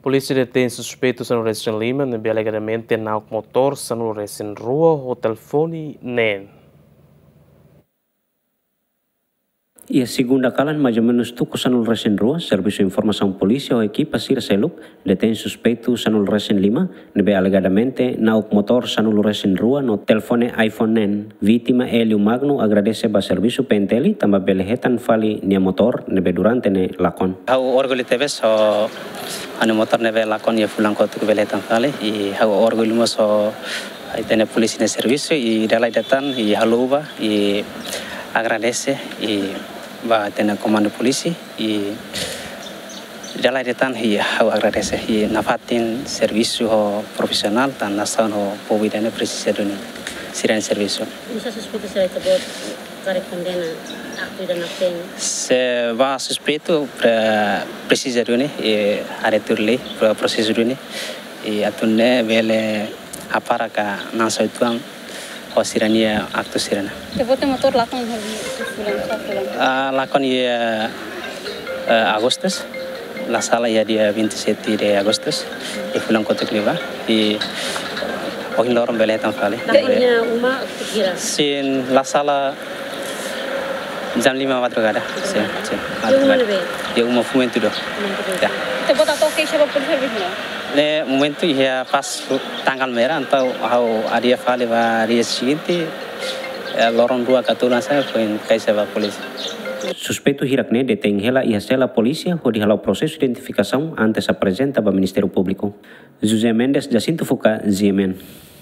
Polícia detém suspeitos no Recife Lima, alegadamente na motor, no Recife Rua, o telefone NEN. E a segunda kalan mais ou menos tuko sanul resen rua, Serviço de Informação Polícia ou equipa Sira Seluk, detém suspeito sanul resen lima, nebe alegadamente na motor sanul resen rua no telefone iPhone NEN. Vítima Elio Magno agradece ba serviço penteli tamba belehetan fali nia motor nebe durante ne lakon. Hau orgulho teve so ane motor nebe lakon ia fulang kotu belehetan fali i hau orgulho mo so itene polisi ne serviço i dalai datan i haluba i agradece i ba tena comando polisi i dalai datan i hau agradece i nafatin serviço ho profissional tan nasan ho pobidane precisa duni siran serviço. Bisa suspeito será que bot karek condena aktu dan akten. Se va suspeito precisa duni e areturli processo duni e atunne vele apara ka nasa ituang sirania aktu sirana. Tebote motor lakon lakon ya Agustus. La sala ya dia 27 de Agustus. E fulang kota Kliwa. E ohin lorong beletan fale. Kayaknya uma kira. Sin la sala jam 5 madrugada. Sin. Yung mana be? Yung uma momento do. Ya. Tebote atau ke siapa pun service Le momento ya pas tanggal merah atau how adia fale va dia seguinte lorong dua katulan saya poin kaisa va polisi. Suspeito hirakne detém hela e a polícia o dihalau processo de identificação antes apresenta para o Ministério Público. José Mendes, Jacinto Fuca, Ziemen.